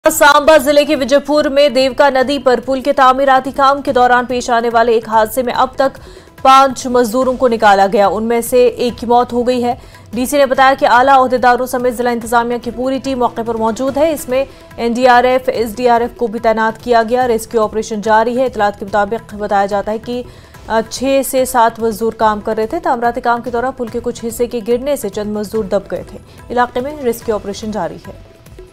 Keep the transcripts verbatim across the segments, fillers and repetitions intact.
सांबा जिले के विजयपुर में देवका नदी पर पुल के तामीराती काम के दौरान पेश आने वाले एक हादसे में अब तक पांच मजदूरों को निकाला गया। उनमें से एक की मौत हो गई है। डीसी ने बताया कि आला ओहदेदारों समेत जिला इंतजामिया की पूरी टीम मौके पर मौजूद है। इसमें एनडीआरएफ, एसडीआरएफ को भी तैनात किया गया। रेस्क्यू ऑपरेशन जारी है। इतलात के मुताबिक बताया जाता है कि छह से सात मजदूर काम कर रहे थे। तामीराती काम के दौरान पुल के कुछ हिस्से के गिरने से चंद मजदूर दब गए थे। इलाके में रेस्क्यू ऑपरेशन जारी है।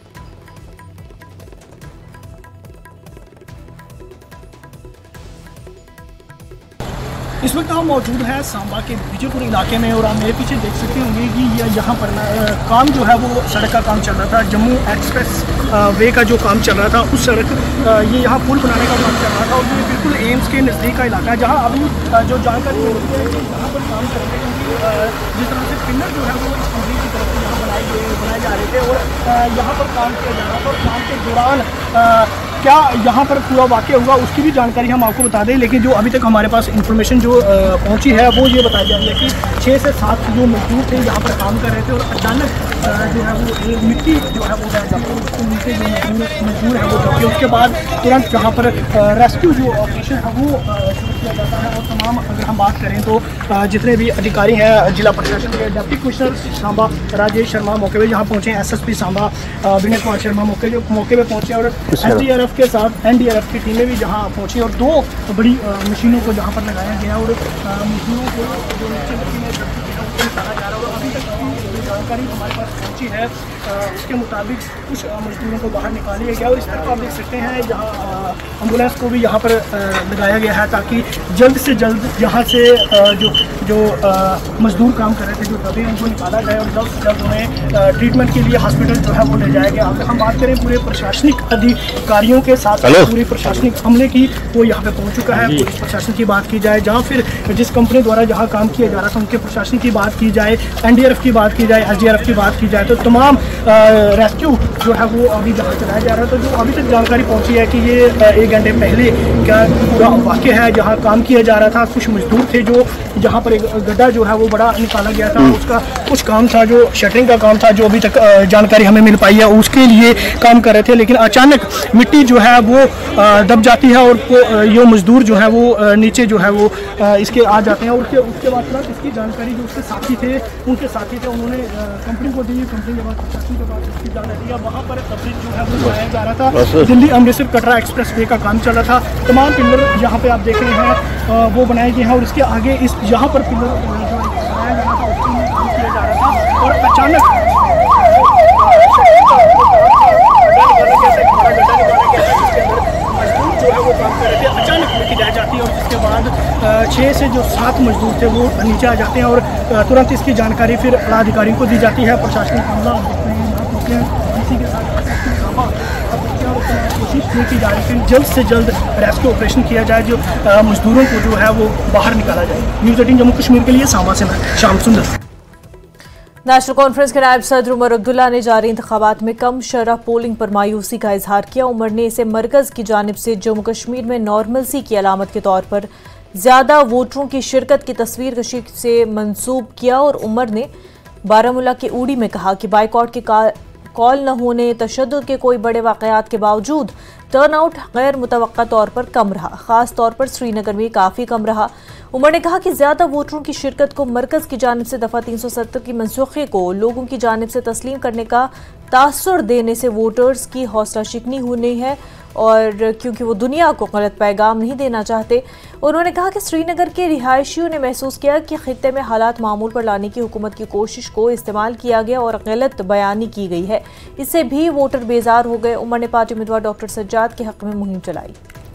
इस वक्त हम मौजूद हैं सांबा के विजयपुर इलाके में और आप मेरे पीछे देख सकते होंगे कि ये यहाँ पर काम जो है वो सड़क का काम चल रहा था। जम्मू एक्सप्रेस वे का जो काम चल रहा था उस सड़क ये यहाँ पुल बनाने का काम चल रहा था और ये बिल्कुल एम्स के नज़दीक का इलाका है जहाँ अभी जो जानकारी मिलती है कि यहाँ पर काम चल रहे हैं। जिस तरह से पिलर जो है वो इस कंपनी की तरफ से यहाँ बनाए बनाए जा रहे थे और यहाँ पर काम किया जा रहा था और काम के दौरान क्या यहाँ पर पूरा वाक़या हुआ उसकी भी जानकारी हम आपको बता दें। लेकिन जो अभी तक हमारे पास इंफॉर्मेशन जो पहुँची है वो ये बताई जा रही है कि छः से सात जो मजदूर थे यहाँ पर काम कर रहे थे और अचानक जो है वो मिट्टी जो है वो बह जाती है। उसके नीचे जो मजदूर मजदूर है वो जाती है। उसके बाद तुरंत यहाँ पर रेस्क्यू जो ऑपरेशन है वो शुरू किया जाता है। और तमाम अगर हम बात करें तो जितने भी अधिकारी हैं जिला प्रशासन के डिप्टी कमिश्नर सांबा राजेश शर्मा मौके पर यहाँ पहुँचे, S S P Samba Vinay Kumar Sharma मौके जो मौके पर पहुँचे और एस डी आर एफ के साथ एनडीआरएफ की टीमें भी जहां पहुंची और दो बड़ी मशीनों को जहां पर लगाया गया और मशीनों को जो नीचे मशीनें निकाला जा रहा है। और अभी तक जो जानकारी हमारे पास पहुंची है उसके मुताबिक कुछ मजदूरों को बाहर निकाल लिया गया और इस तरह आप देख सकते हैं जहाँ एम्बुलेंस को भी यहाँ पर लगाया गया है ताकि जल्द से जल्द यहाँ से जो जो मजदूर काम कर रहे थे जो दबे उनको निकाला जाए और जल्द से जल्द उन्हें ट्रीटमेंट के लिए हॉस्पिटल जो है वो ले जाया गया। अगर हम बात करें पूरे प्रशासनिक अधिकारियों के साथ पूरी प्रशासनिक अमले की वो यहाँ पे पहुँच चुका है। पुलिस प्रशासन की बात की जाए, जहाँ फिर जिस कंपनी द्वारा जहाँ काम किया जा रहा था उनके प्रशासन की बात की जाए, एनडीआरएफ की बात की जाए, एसडीआरएफ की बात की जाए तो तमाम रेस्क्यू जो है वो अभी जहाँ चलाया जा रहा है। तो जो अभी तक जानकारी पहुँची है कि ये एक घंटे पहले का पूरा वाक़या है जहाँ काम किया जा रहा था। कुछ मजदूर थे जो जहाँ पर एक गड्ढा जो है वो बड़ा निकाला गया था, उसका कुछ काम था जो शटरिंग का काम था जो अभी तक जानकारी हमें मिल पाई है उसके लिए काम कर रहे थे। लेकिन अचानक मिट्टी जो है वो दब जाती है और ये मजदूर जो है वो नीचे जो है वो इसके आ जाते हैं और उसके उसके बाद तुरंत इसकी जानकारी जो उसके साथी थे उनके साथी थे उन्होंने कंपनी को दी। कंपनी के बाद प्रशासन के बाद इसकी जानकारी दिया। वहाँ पर कवरेज जो है वो बनाया जा रहा था। दिल्ली अमृतसर कटरा एक्सप्रेस वे का काम चल रहा था। तमाम पिलर यहाँ पे आप देख रहे हैं वो बनाए गए हैं और इसके आगे इस यहाँ पर पिलर जो बनाया जा रहा था उसके लिए काम किया जा रहा था और अचानक जो है वो काम कर रहे थे अचानक मिट्टी रह जाती है और जिसके बाद छः से जो सात मजदूर थे वो नीचे आ जाते हैं और तुरंत इसकी जानकारी फिर अधिकारियों को दी जाती है। प्रशासनिक अमला इसी के साथ कोशिश नहीं की जा रही है जल्द से जल्द रेस्क्यू ऑपरेशन किया जाए जो मजदूरों को जो है वो बाहर निकाला जाए। न्यूज़ एटीन जम्मू कश्मीर के लिए सांबा से मैं श्याम सुंदर। नेशनल कॉन्फ्रेंस के नायब सदर उमर अब्दुल्ला ने जारी इंतखाबात में कम शरह पोलिंग पर मायूसी का इजहार किया। उमर ने इसे मरकज की जानिब से जम्मू कश्मीर में नॉर्मलसी की अलामत के तौर पर ज्यादा वोटरों की शिरकत की तस्वीर कशी से मंसूब किया और उमर ने बारामूला के ऊड़ी में कहा कि बाइकआउट के कॉल न होने, तशद्दुद के कोई बड़े वाकयात के बावजूद टर्नआउट गैर मुतवक्का तौर पर कम रहा, खास तौर पर श्रीनगर में काफ़ी कम रहा। उमर ने कहा कि ज्यादा वोटरों की शिरकत को मरकज की जानिब से दफा तीन सौ सत्तर की मनसूखे को लोगों की जानिब से तस्लीम करने का तासुर देने से वोटर्स की हौसला शिकनी होनी है और क्योंकि वो दुनिया को गलत पैगाम नहीं देना चाहते। उन्होंने कहा कि श्रीनगर के रिहायशियों ने महसूस किया कि खित्ते में हालात मामूल पर लाने की हुकूमत की कोशिश को इस्तेमाल किया गया और गलत बयानी की गई है। इससे भी वोटर बेजार हो गए। उमर ने पार्टी उम्मीदवार डॉक्टर सज्जाद के हक में मुहिम चलाई।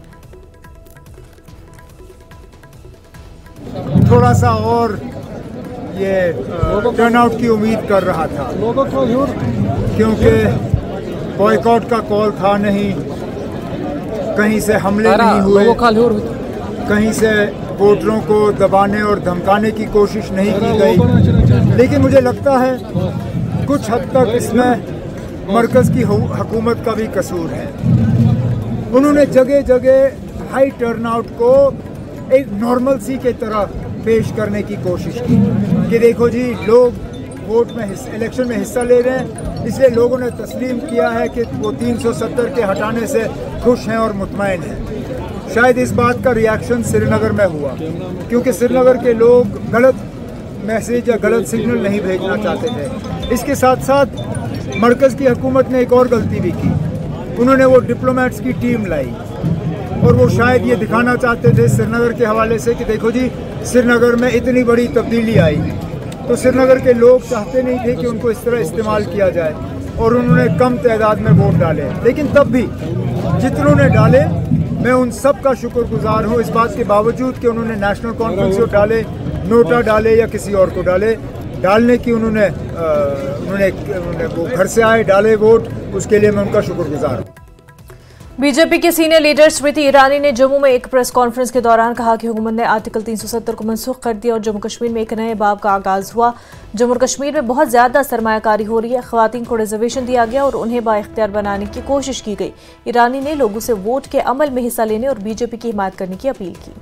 थोड़ा सा और ये टर्नआउट की उम्मीद कर रहा था क्योंकि बॉयकॉट का कॉल था नहीं, कहीं से हमले नहीं हुए, कहीं से वोटरों को दबाने और धमकाने की कोशिश नहीं की गई। लेकिन मुझे लगता है कुछ हद तक इसमें मरकज़ की हुकूमत का भी कसूर है। उन्होंने जगह जगह हाई टर्नआउट को एक नॉर्मलसी के तरह पेश करने की कोशिश की कि देखो जी लोग वोट में इलेक्शन में हिस्सा ले रहे हैं, इसलिए लोगों ने तस्लीम किया है कि वो तीन सौ सत्तर के हटाने से खुश हैं और मुतमईन हैं। शायद इस बात का रिएक्शन श्रीनगर में हुआ, क्योंकि श्रीनगर के लोग गलत मैसेज या गलत सिग्नल नहीं भेजना चाहते थे। इसके साथ साथ मरकज़ की हुकूमत ने एक और गलती भी की, उन्होंने वो डिप्लोमेट्स की टीम लाई और वो शायद ये दिखाना चाहते थे श्रीनगर के हवाले से कि देखो जी श्रीनगर में इतनी बड़ी तब्दीली आई। तो श्रीनगर के लोग चाहते नहीं थे कि उनको इस तरह इस्तेमाल किया जाए और उन्होंने कम तादाद में वोट डाले, लेकिन तब भी जितनों ने डाले मैं उन सब का शुक्रगुजार हूँ, इस बात के बावजूद कि उन्होंने नेशनल कॉन्फ्रेंस को डाले, नोटा डाले या किसी और को डाले, डालने की उन्होंने उन्होंने, उन्होंने वो घर से आए डाले वोट, उसके लिए मैं उनका शुक्रगुजार हूँ। बीजेपी के सीनियर लीडर स्मृति ईरानी ने जम्मू में एक प्रेस कॉन्फ्रेंस के दौरान कहा कि हुकूमत ने आर्टिकल तीन सौ सत्तर को मनसूख कर दिया और जम्मू कश्मीर में एक नए बाब का आगाज हुआ। जम्मू कश्मीर में बहुत ज्यादा सरमायाकारी हो रही है, खवातीन को रिजर्वेशन दिया गया और उन्हें बाइख्तियार बनाने की कोशिश की गई। ईरानी ने लोगों से वोट के अमल में हिस्सा लेने और बीजेपी की हिमायत करने की अपील की।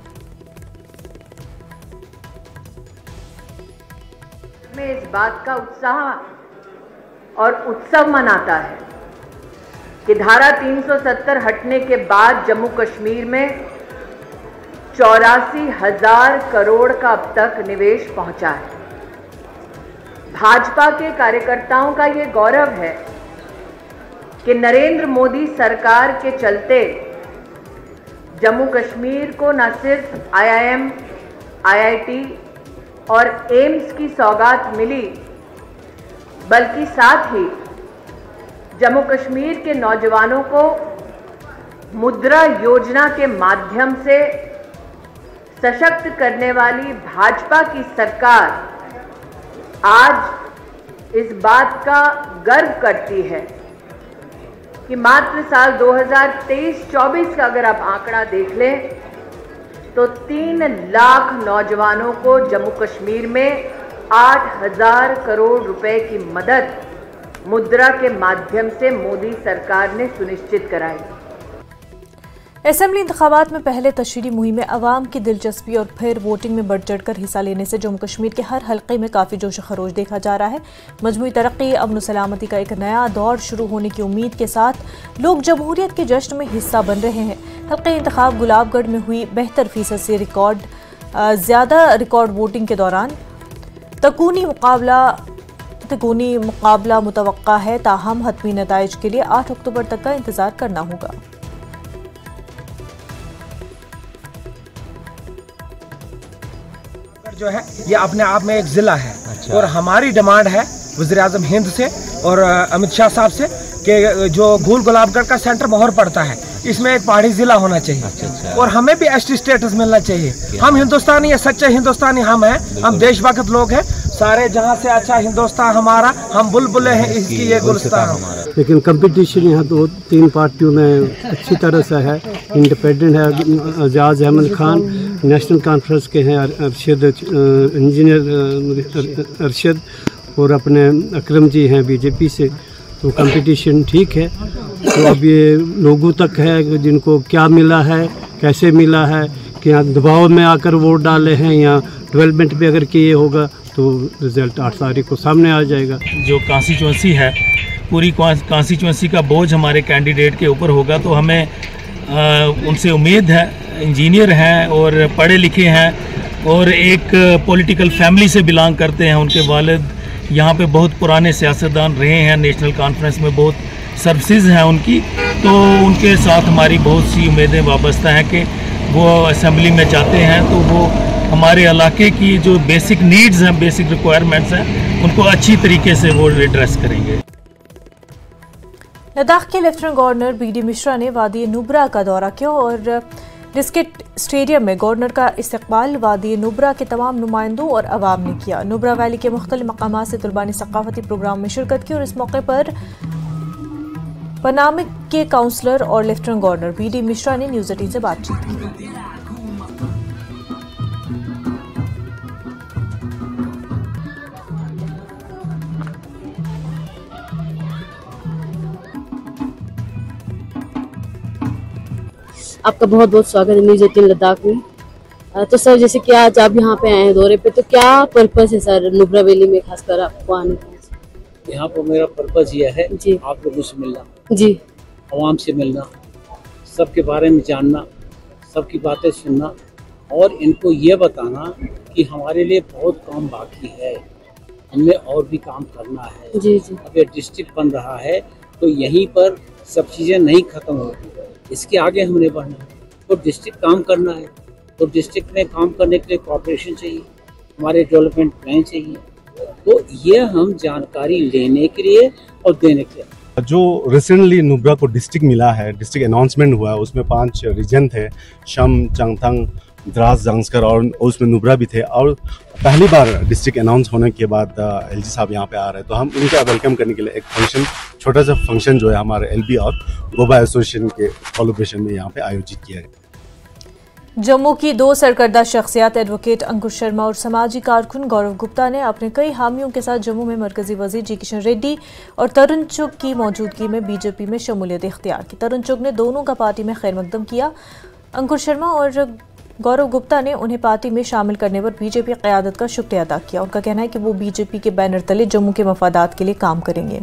में इस बात का उत्साह और उत्सव मनाता है कि धारा तीन सौ सत्तर हटने के बाद जम्मू कश्मीर में चौरासी हजार करोड़ का अब तक निवेश पहुंचा है। भाजपा के कार्यकर्ताओं का ये गौरव है कि नरेंद्र मोदी सरकार के चलते जम्मू कश्मीर को न सिर्फ I I M, I I T और एम्स की सौगात मिली, बल्कि साथ ही जम्मू कश्मीर के नौजवानों को मुद्रा योजना के माध्यम से सशक्त करने वाली भाजपा की सरकार आज इस बात का गर्व करती है कि मात्र साल दो हज़ार तेईस चौबीस का अगर आप आंकड़ा देख लें तो तीन लाख नौजवानों को जम्मू कश्मीर में आठ हजार करोड़ रुपए की मदद मुद्रा के माध्यम से मोदी सरकार ने सुनिश्चित कराई। असेंबली इंतखाबात में पहले तशरीही मुहिम में अवाम की दिलचस्पी और फिर वोटिंग में बढ़ चढ़कर हिस्सा लेने से जम्मू कश्मीर के हर हल्के में काफ़ी जोश खरोश देखा जा रहा है। मजमूई तरक्की, अमन सलामती का एक नया दौर शुरू होने की उम्मीद के साथ लोग जमहूरियत के जश्न में हिस्सा बन रहे हैं। हल्के इंतखाब गुलाबगढ़ में हुई बेहतर फीसद से रिकॉर्ड ज़्यादा रिकॉर्ड वोटिंग के दौरान तकूनी मुकाबला तकूनी मुकाबला मुतवक्का है, ताहम हतमी नताइज के लिए आठ अक्टूबर तक का इंतजार करना होगा। जो है ये अपने आप में एक जिला है। अच्छा। और हमारी डिमांड है वज़ीर-ए-आज़म हिंद से और अमित शाह साहब से कि जो गोल गुलाबगढ़ का सेंटर मोहर पड़ता है इसमें एक पहाड़ी जिला होना चाहिए। अच्छा, अच्छा। और हमें भी एसटी स्टेटस मिलना चाहिए। हम हिंदुस्तानी है, सच्चे हिंदुस्तानी हम हैं, हम देशभक्त लोग हैं। सारे जहां से अच्छा हिंदुस्तान हमारा, हम बुलबुले हैं इसकी ये गुलस्तान हमारा। लेकिन कंपटीशन यहाँ दो तीन पार्टियों में अच्छी तरह से है। इंडिपेंडेंट है एजाज अहमद खान, नेशनल कॉन्फ्रेंस के हैं अरशद इंजीनियर अरशद और अपने अकरम जी हैं बीजेपी से। तो कंपटीशन ठीक है। तो अब ये लोगों तक है कि जिनको क्या मिला है, कैसे मिला है, कि यहाँ दबाव में आकर वोट डाले हैं या डेवलपमेंट पे अगर किए होगा तो रिज़ल्ट आठ तारीख को सामने आ जाएगा। जो कॉन्स्टिट्यूंसी है पूरी कॉन्स्टिट्यूंसी का बोझ हमारे कैंडिडेट के ऊपर होगा। तो हमें आ, उनसे उम्मीद है, इंजीनियर हैं और पढ़े लिखे हैं और एक पॉलिटिकल फैमिली से बिलोंग करते हैं। उनके वालिद यहाँ पे बहुत पुराने सियासतदान रहे हैं, नेशनल कॉन्फ्रेंस में बहुत सर्विसेज हैं उनकी। तो उनके साथ हमारी बहुत सी उम्मीदें वाबस्ता हैं कि वो असेंबली में जाते हैं तो वो हमारे इलाके की जो बेसिक नीड्स हैं, बेसिक रिक्वायरमेंट्स हैं, उनको अच्छी तरीके से वो एड्रेस करेंगे। लद्दाख के lieutenant governor B D Mishra ने वादी नुब्रा का दौरा किया और डिस्केट स्टेडियम में गवर्नर का इस्तकबाल वादी नुब्रा के तमाम नुमाइंदों और अवाम ने किया। नुब्रा वैली के मुख्तलिफ मकामात से तुलबानी सकाफती प्रोग्राम में शिरकत की और इस मौके पर पनामिक के काउंसलर और lieutenant governor B D Mishra ने न्यूज एटीन से बातचीत की। आपका बहुत बहुत स्वागत है न्यूज़ एटीन लद्दाख में। तो सर जैसे कि आज आप यहाँ पे आए हैं दौरे पे, तो क्या पर्पस है सर नुब्रा वैली में खासकर आपको आने का? यहाँ पर मेरा पर्पस यह है जी आप लोगों से मिलना, जी आवाम से मिलना, सबके बारे में जानना, सबकी बातें सुनना और इनको ये बताना कि हमारे लिए बहुत काम बाकी है, हमें और भी काम करना है। जी जी अब ये डिस्ट्रिक्ट बन रहा है तो यहीं पर सब चीज़ें नहीं खत्म होती, इसके आगे हमने बढ़ना है। तो डिस्ट्रिक्ट काम करना है तो डिस्ट्रिक्ट में काम करने के लिए कॉर्पोरेशन चाहिए, हमारे डेवलपमेंट प्लान चाहिए। तो ये हम जानकारी लेने के लिए और देने के लिए। जो रिसेंटली नुब्रा को डिस्ट्रिक्ट मिला है, डिस्ट्रिक्ट अनाउंसमेंट हुआ है, उसमें पांच रीजन थे, शम, चांगथंग, द्रास, जांस्कर और उसमें नुब्रा भी थे। और पहली बार डिस्ट्रिक्ट अनाउंस होने के बाद एलजी साहब यहाँ पे आ रहे हैं, तो हम उनका वेलकम करने के लिए एक फंक्शन, छोटा सा फंक्शन जो है हमारे एलबी और गोवा एसोसिएशन के कोलैबोरेशन में यहाँ पे आयोजित किया है। जम्मू की दो सरकर्दा शख्सियत एडवोकेट अंकुश शर्मा और समाजी कारकुन गौरव गुप्ता ने अपने कई हामियों के साथ जम्मू में मरकजी वजीर जी किशन रेड्डी और तरुण चुग की मौजूदगी में बीजेपी में शमूलियत इख्तियार की। तरुण चुग ने दोनों का पार्टी में खैर मकदम किया। अंकुश शर्मा और गौरव गुप्ता ने उन्हें पार्टी में शामिल करने पर बीजेपी क़यादत का शुक्रिया अदा किया। उनका कहना है कि वो बीजेपी के बैनर तले जम्मू के मफादात के लिए काम करेंगे।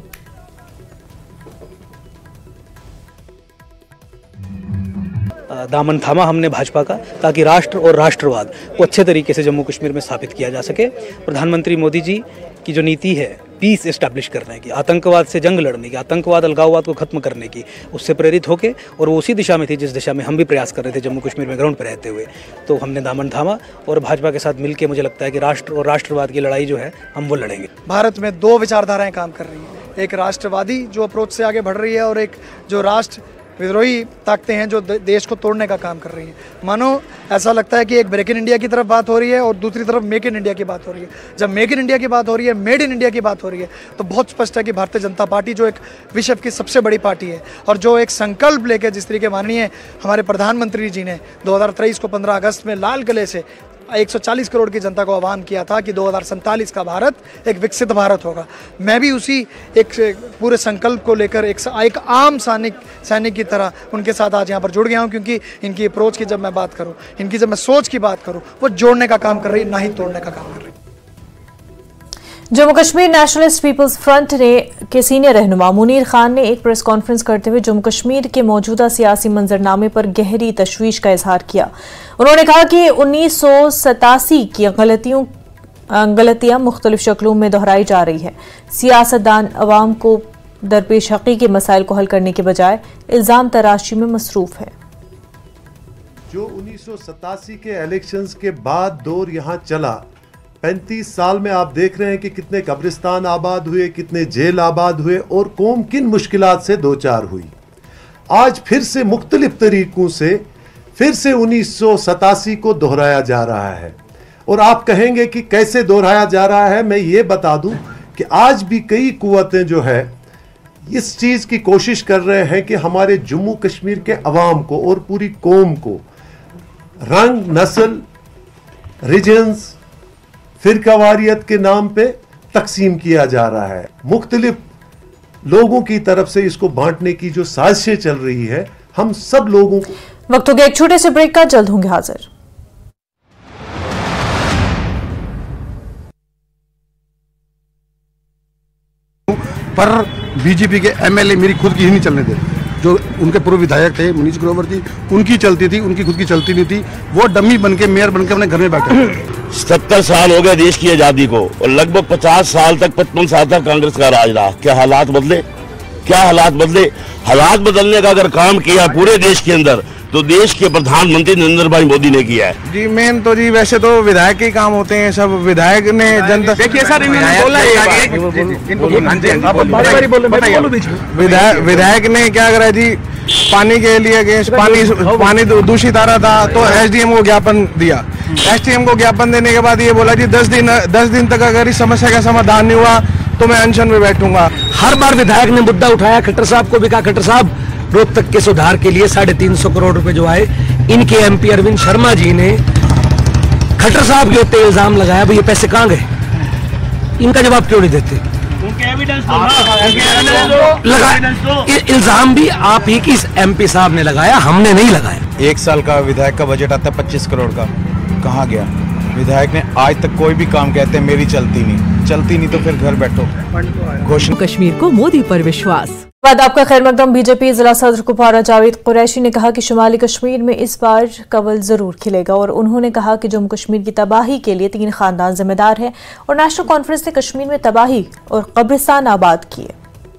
दामन थामा हमने भाजपा का, ताकि राष्ट्र और राष्ट्रवाद को अच्छे तरीके से जम्मू कश्मीर में स्थापित किया जा सके। प्रधानमंत्री मोदी जी की जो नीति है पीस इस्टेब्लिश करने की, आतंकवाद से जंग लड़ने की, आतंकवाद अलगाववाद को खत्म करने की, उससे प्रेरित होकर, और वो उसी दिशा में थी जिस दिशा में हम भी प्रयास कर रहे थे जम्मू कश्मीर में ग्राउंड पर रहते हुए। तो हमने दामन थामा और भाजपा के साथ मिलकर मुझे लगता है कि राष्ट्र और राष्ट्रवाद की लड़ाई जो है हम वो लड़ेंगे। भारत में दो विचारधाराएं काम कर रही हैं, एक राष्ट्रवादी जो अप्रोच से आगे बढ़ रही है और एक जो राष्ट्र विद्रोही ताकतें हैं जो देश को तोड़ने का काम कर रही हैं। मानो ऐसा लगता है कि एक ब्रेक इन इंडिया की तरफ बात हो रही है और दूसरी तरफ मेक इन इंडिया की बात हो रही है। जब मेक इन इंडिया की बात हो रही है, मेड इन इंडिया की बात हो रही है, तो बहुत स्पष्ट है कि भारतीय जनता पार्टी जो एक विश्व की सबसे बड़ी पार्टी है और जो एक संकल्प लेकर, जिस तरीके माननीय हमारे प्रधानमंत्री जी ने दो हज़ार तेईस को पंद्रह अगस्त में लाल किले से एक सौ चालीस करोड़ की जनता को आह्वान किया था कि दो हज़ार सैंतालीस का भारत एक विकसित भारत होगा। मैं भी उसी एक पूरे संकल्प को लेकर एक, एक आम सैनिक सैनिक की तरह उनके साथ आज यहाँ पर जुड़ गया हूँ, क्योंकि इनकी अप्रोच की जब मैं बात करूँ, इनकी जब मैं सोच की बात करूँ, वो जोड़ने का काम कर रही है, ना ही तोड़ने का काम कर रही है। Jammu Kashmir nationalist people's front ने के सीनियर रहनुमा मुनीर खान ने एक प्रेस कॉन्फ्रेंस करते हुए जम्मू कश्मीर के मौजूदा सियासी मंजरनामे पर गहरी तशवीश का इजहार किया। उन्होंने कहा कि उन्नीस सौ सतासी की गलतियों गलतियां मुख्तलिफ शक्लों में दोहराई जा रही है। सियासतदान अवाम को दरपेश हकी के मसाइल को हल करने के बजाय इल्जाम तराशी में मसरूफ है। जो उन्नीस सौ सतासी के इलेक्शंस के बाद दौर यहाँ चला, पैंतीस साल में आप देख रहे हैं कि कितने कब्रिस्तान आबाद हुए, कितने जेल आबाद हुए और कौम किन मुश्किलात से दो चार हुई। आज फिर से मुख्तलिफ तरीकों से फिर से उन्नीस सौ सतासी को दोहराया जा रहा है। और आप कहेंगे कि कैसे दोहराया जा रहा है, मैं ये बता दूं कि आज भी कई कुव्वतें जो है इस चीज़ की कोशिश कर रहे हैं कि हमारे जम्मू कश्मीर के अवाम को और पूरी कौम को रंग, नस्ल, रीजन्स, फिरकावारियत के नाम पे तकसीम किया जा रहा है। मुख्तलिफ लोगों की तरफ से इसको बांटने की जो साजिशें चल रही है, हम सब लोगों को। वक्त हो गया एक छोटे से ब्रेक का, जल्द होंगे हाजिर। पर बीजेपी के एमएलए मेरी खुद की ही नहीं चलने देते। जो उनके पूर्व विधायक थे मनीष ग्रोवर जी, उनकी चलती थी, उनकी खुद की चलती नहीं थी। वो डमी बनके मेयर बनके अपने घर में बैठे। सत्तर साल हो गए देश की आजादी को और लगभग पचास साल तक पचपन साल तक कांग्रेस का राज रहा। क्या हालात बदले? क्या हालात बदले? हालात बदलने का अगर काम किया पूरे देश के अंदर तो देश के प्रधानमंत्री नरेंद्र भाई मोदी ने किया है। जी मेन तो जी वैसे तो विधायक के काम होते हैं, सब विधायक ने जनता। देखिए सर विधायक ने क्या करा जी, पानी के लिए अगेंस्ट पानी पानी दूषित आ रहा था तो एसडीएम को ज्ञापन दिया। एसडीएम को ज्ञापन देने के बाद ये बोला जी दस दिन दस दिन तक अगर इस समस्या का समाधान नहीं हुआ तो मैं अनशन में बैठूंगा। हर बार विधायक ने मुद्दा उठाया, खट्टर साहब को भी कहा, खट्टर साहब रोहतक के सुधार के लिए साढ़े तीन सौ करोड़ रुपए जो आए, इनके एमपी अरविंद शर्मा जी ने खट्टर साहब के ऊपर इल्जाम लगाया, भाई ये पैसे कहाँ गए, इनका जवाब क्यों नहीं देते? इल्जाम भी आप ही की एमपी साहब ने लगाया, हमने नहीं लगाया। एक साल का विधायक का बजट आता है पच्चीस करोड़ का, कहाँ गया? विधायक ने आज तक कोई भी काम कहते हैं मेरी चलती नहीं, चलती नहीं तो फिर घर बैठो। घोषणा कश्मीर को मोदी पर विश्वास। बाद आपका खैर मकदम। बीजेपी जिला सदर कुपवारा जावेद कुरैशी ने कहा कि शुमाली कश्मीर में इस बार कवल जरूर खिलेगा और उन्होंने कहा कि जम्मू कश्मीर की तबाही के लिए तीन खानदान जिम्मेदार हैं और नेशनल कॉन्फ्रेंस ने कश्मीर में तबाही और कब्रिस्तान आबाद किए।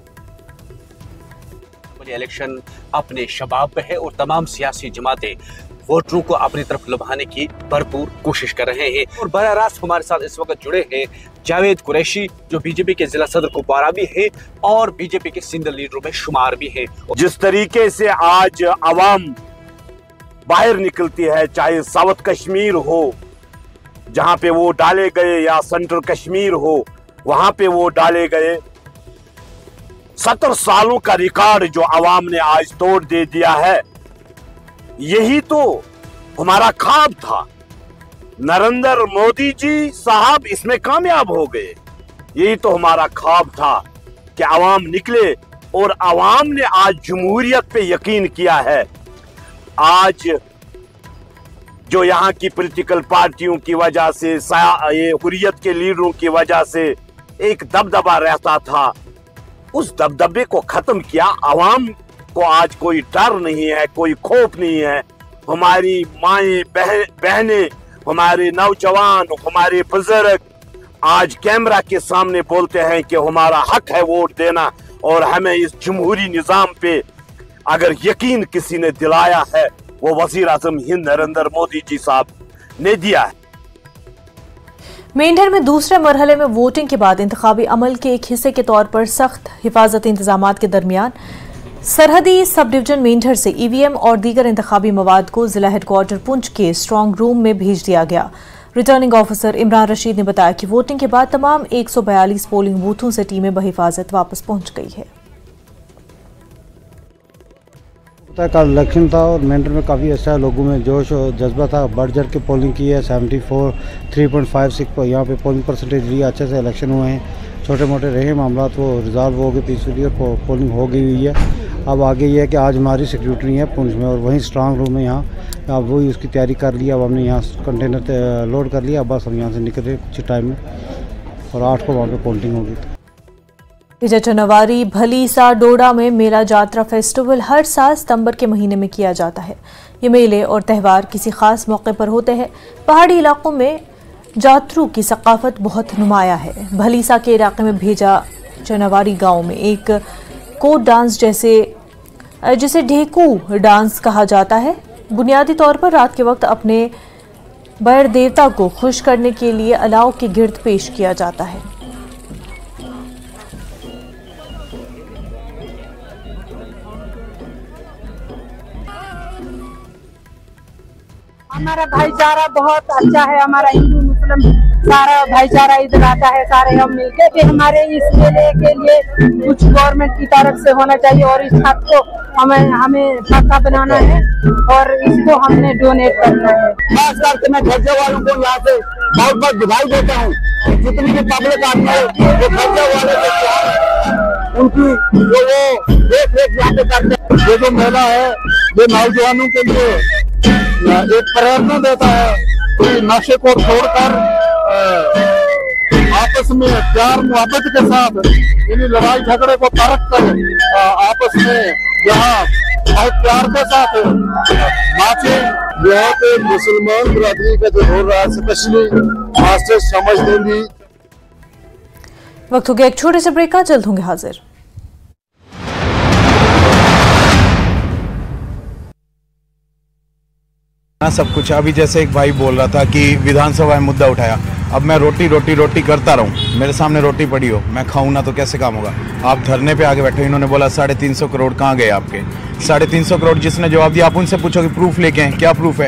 इलेक्शन अपने शबाब पे है और तमाम सियासी जमातें वोटरों को अपनी तरफ लुभाने की भरपूर कोशिश कर रहे हैं। और बराह रास्त हमारे साथ इस वक्त जुड़े हैं जावेद कुरैशी, जो बीजेपी के जिला सदर कुपवारा भी हैं और बीजेपी के सीनियर लीडरों में शुमार भी हैं। जिस तरीके से आज आवाम बाहर निकलती है, चाहे साउथ कश्मीर हो जहां पे वो डाले गए या सेंट्रल कश्मीर हो वहां पे वो डाले गए, सत्तर सालों का रिकॉर्ड जो आवाम ने आज तोड़ दे दिया है, यही तो हमारा ख्वाब था। नरेंद्र मोदी जी साहब इसमें कामयाब हो गए। यही तो हमारा ख्वाब था कि आवाम निकले और आवाम ने आज जमहूरियत पे यकीन किया है। आज जो यहाँ की पॉलिटिकल पार्टियों की वजह से, ये हुर्रियत के लीडरों की वजह से एक दबदबा रहता था, उस दबदबे को खत्म किया। आवाम को आज कोई डर नहीं है, कोई खौफ नहीं है। हमारी माएं, बहनें, हमारे नौजवान, हमारे बुजुर्ग आज कैमरा के सामने बोलते हैं कि हमारा हक है वोट देना और हमें इस जमहूरी निजाम पे अगर यकीन किसी ने दिलाया है वो वजीर आजम हिंद नरेंद्र मोदी जी साहब ने दिया है। मेंढर में दूसरे मरहले में वोटिंग के बाद इंतखाबी अमल के एक हिस्से के तौर पर सख्त हिफाजती इंतजामात के दरमियान सरहदी सब डिवीजन मेंढर से ईवीएम और दीगर इंतखाबी मवाद को जिला हेडक्वार्टर पुंछ के स्ट्रांग रूम में भेज दिया गया। रिटर्निंग ऑफिसर इमरान रशीद ने बताया कि वोटिंग के बाद तमाम एक सौ बयालीस पोलिंग बूथों से टीमें बहिफाजत वापस पहुंच गई है। कल इलेक्शन था और मेंढर में काफ़ी अच्छा लोगों में जोश और जज्बा था, बढ़ चढ़ के पोलिंग की है। Seventy four three point five six पर यहाँ पे पोलिंग परसेंटेज रही, अच्छे से इलेक्शन हुए हैं। छोटे मोटे रहे मामला वो रिजॉल्व हो गए पीसफुली और पो, पोलिंग हो गई हुई है। अब आगे ये है कि आज हमारी सिक्योरिटी है पुंछ में और वहीं स्ट्रांग रूम में यहाँ, अब वही उसकी तैयारी कर लिया। अब हमने यहाँ कंटेनर लोड कर लिया, बस हम यहाँ से निकल रहे कुछ टाइम में और आठ को वहाँ पर पोलिंग होगी। विजय चनवारी भलीसा डोडा में मेला जात्रा फेस्टिवल हर साल सितंबर के महीने में किया जाता है। ये मेले और त्यौहार किसी खास मौके पर होते हैं। पहाड़ी इलाकों में जातरू की सकाफत बहुत नुमाया है। भलीसा के इलाके में भेजा चनवारी गांव में एक कोट डांस जैसे जिसे ढेकू डांस कहा जाता है। बुनियादी तौर पर रात के वक्त अपने बैर देवता को खुश करने के लिए अलाव के गिर्द पेश किया जाता है। हमारा भाईचारा बहुत अच्छा है। हमारा हिंदू मुस्लिम सारा भाईचारा इधर आता है, सारे हम मिलके भी हमारे इस मेले के लिए कुछ गवर्नमेंट की तरफ से होना चाहिए और इस छत को हमें हमें पक्का बनाना है और इसको हमने डोनेट करना है। खास करके मैं खर्चे वालों को यहाँ से बहुत बहुत बधाई देता हूँ। जितनी भी पब्लिक आती है वो खर्चे वाले उनकी जो वो देख रेख यहाँ पे करते हैं। ये जो मेला है ये नौजवानों के लिए एक प्रेरणा देता है कि नशे को छोड़कर आपस में प्यार मोहब्बत के साथ इन लड़ाई झगड़े को तर्क कर आपस में यहाँ बहुत प्यार के साथ नाचे। यहाँ पे मुसलमान बिरादरी का जो हो रहा है स्पेशली मास्टर समझ देंगी। वक्त हो गया एक छोटे से ब्रेक का, जल्द होंगे हाजिर। सब कुछ अभी जैसे एक भाई बोल रहा था कि विधानसभा में मुद्दा उठाया, अब मैं रोटी रोटी रोटी करता रहूं, मेरे सामने रोटी पड़ी हो, मैं खाऊं ना तो कैसे काम होगा। आप धरने पे आगे बैठे, इन्होंने बोला साढ़े तीन सौ करोड़ कहाँ गए आपके। साढ़े तीन सौ करोड़ जिसने जवाब दिया, आप उनसे पूछो कि प्रूफ लेके आए, क्या प्रूफ है।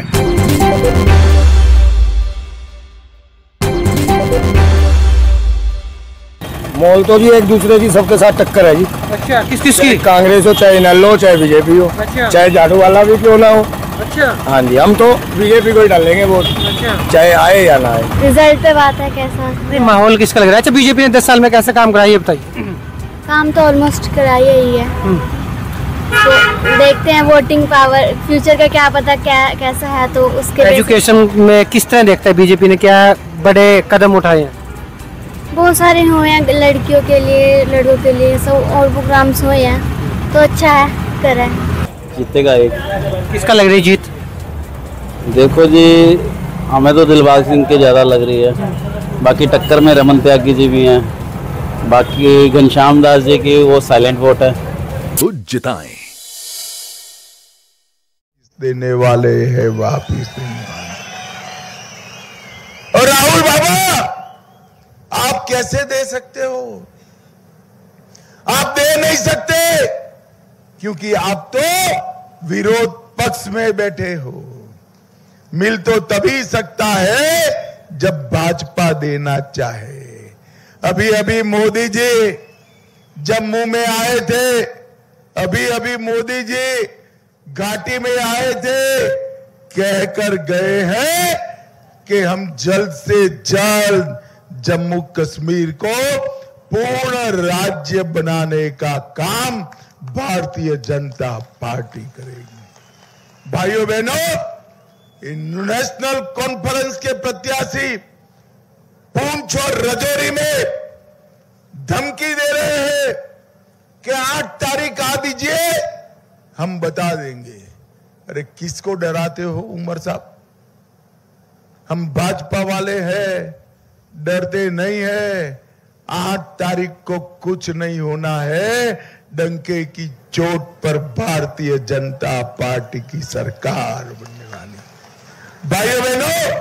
मॉल तो जी एक दूसरे की सबके साथ टक्कर है जी। अच्छा, किस किस की? कांग्रेस हो, चाहे नल हो, चाहे बीजेपी हो, अच्छा। चाहे झाड़ू वाला भी क्यों ना हो। अच्छा। हाँ जी, हम तो बीजेपी को ही डालेंगे वोट, अच्छा। चाहे आए या ना आए। रिजल्ट पे बात है कैसा माहौल किसका लग रहा है। अच्छा, बीजेपी ने दस साल में कैसे काम कराया ये बताइए। काम तो ऑलमोस्ट कराया ही है। तो देखते हैं वोटिंग पावर, फ्यूचर का क्या पता क्या कैसा है, तो उसके एजुकेशन में किस तरह देखता है बीजेपी ने, क्या बड़े कदम उठाए हैं? बहुत सारे हुए हैं लड़कियों के लिए, लड़कों के लिए, सब और प्रोग्राम्स हुए हैं, तो अच्छा है, कर रहे हैं। जीतेगा एक। किसका लग रही है जीत? देखो जी, हमें तो दिलबाग सिंह की ज़्यादा लग रही है, बाकी टक्कर में रमन त्यागी जी भी हैं, बाकी घनश्याम दास जी की वो साइलेंट वोट है। कुछ जिताएं देने वाले है वापिस देने वाले। और राहुल बाबा, आप कैसे दे सकते हो? आप दे नहीं सकते, क्योंकि आप तो विरोध पक्ष में बैठे हो। मिल तो तभी सकता है जब भाजपा देना चाहे। अभी अभी मोदी जी जम्मू में आए थे, अभी अभी मोदी जी घाटी में आए थे, कहकर गए हैं कि हम जल्द से जल्द जम्मू कश्मीर को पूर्ण राज्य बनाने का काम भारतीय जनता पार्टी करेगी। भाइयों बहनों, नेशनल कॉन्फ्रेंस के प्रत्याशी पूंछ और राजौरी में धमकी दे रहे हैं कि आठ तारीख आ दीजिए, हम बता देंगे। अरे किसको डराते हो उमर साहब? हम भाजपा वाले हैं, डरते नहीं है। आठ तारीख को कुछ नहीं होना है, डंके की चोट पर भारतीय जनता पार्टी की सरकार बनने वाली। भाइयों बहनों,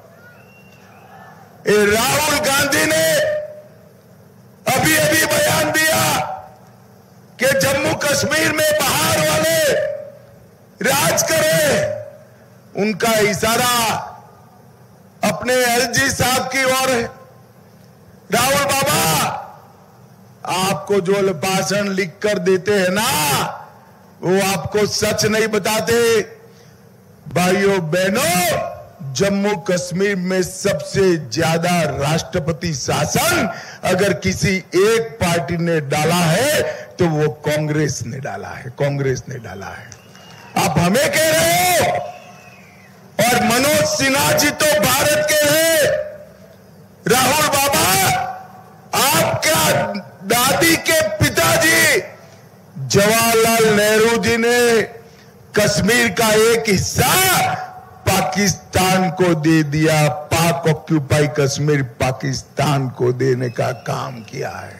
राहुल गांधी ने अभी अभी बयान दिया कि जम्मू कश्मीर में बाहर वाले राज करें। उनका इशारा अपने एलजी साहब की ओर है। राहुल बाबा, आपको जो भाषण लिख कर देते हैं ना, वो आपको सच नहीं बताते। भाइयों बहनों, जम्मू कश्मीर में सबसे ज्यादा राष्ट्रपति शासन अगर किसी एक पार्टी ने डाला है तो वो कांग्रेस ने डाला है, कांग्रेस ने डाला है। आप हमें कह रहे हो, और मनोज सिन्हा जी तो भारत के हैं। राहुल बाबा, आपका दादी के पिताजी जवाहरलाल नेहरू जी ने कश्मीर का एक हिस्सा पाकिस्तान को दे दिया। पाक ऑक्यूपाई कश्मीर पाकिस्तान को देने का काम किया है।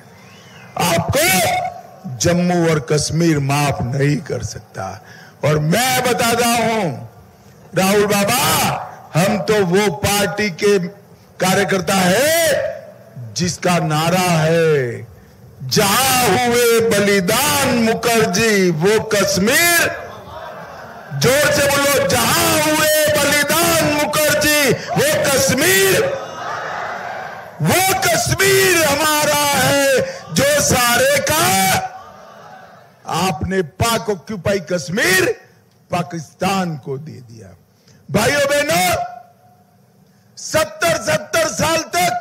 आपको जम्मू और कश्मीर माफ नहीं कर सकता। और मैं बताता हूं राहुल बाबा, हम तो वो पार्टी के कार्यकर्ता है जिसका नारा है, जहां हुए बलिदान मुखर्जी वो कश्मीर। जोर से बोलो, जहां हुए बलिदान मुखर्जी वो कश्मीर। वो कश्मीर हमारा है जो सारे का। आपने पाक ऑक्यूपाई कश्मीर पाकिस्तान को दे दिया। भाइयों बहनों, सत्तर सत्तर साल तक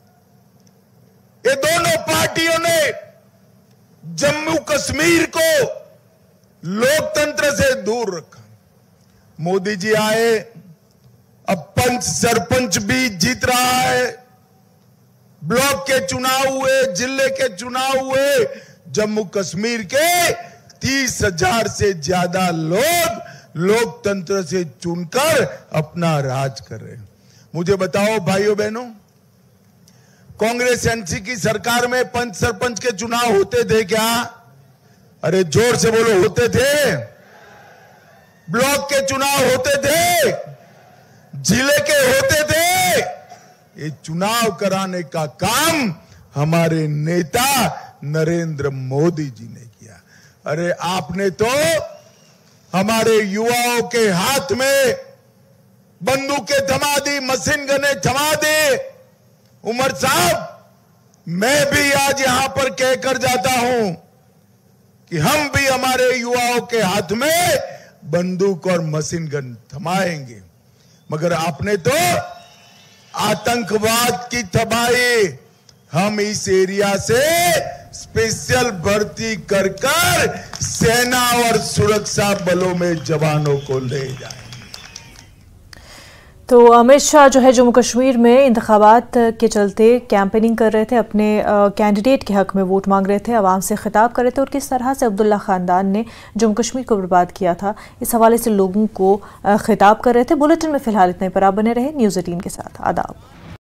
ये दोनों पार्टियों ने जम्मू कश्मीर को लोकतंत्र से दूर रखा। मोदी जी आए, अब पंच सरपंच भी जीत रहा है, ब्लॉक के चुनाव हुए, जिले के चुनाव हुए, जम्मू कश्मीर के तीस हजार से ज्यादा लोग लोकतंत्र से चुनकर अपना राज कर रहे हैं। मुझे बताओ भाइयों बहनों, कांग्रेस एनसी की सरकार में पंच सरपंच के चुनाव होते थे क्या? अरे जोर से बोलो, होते थे? ब्लॉक के चुनाव होते थे? जिले के होते थे? ये चुनाव कराने का काम हमारे नेता नरेंद्र मोदी जी ने किया। अरे आपने तो हमारे युवाओं के हाथ में बंदूकें थमा दी, मशीन गने थमा दी। उमर साहब, मैं भी आज यहां पर कहकर जाता हूं कि हम भी हमारे युवाओं के हाथ में बंदूक और मशीन गन थमाएंगे। मगर आपने तो आतंकवाद की तबाही, हम इस एरिया से स्पेशल भर्ती कर कर सेना और सुरक्षा बलों में जवानों को ले जाए। तो अमित शाह जो है जम्मू कश्मीर में इंतखाबात के चलते कैंपेनिंग कर रहे थे, अपने कैंडिडेट के हक में वोट मांग रहे थे, आवाम से खिताब कर रहे थे और किस तरह से अब्दुल्ला ख़ानदान ने जम्मू कश्मीर को बर्बाद किया था, इस हवाले से लोगों को खिताब कर रहे थे। बुलेटिन में फिलहाल इतने पर आप बने रहे न्यूज़ एटीन के साथ। आदाब।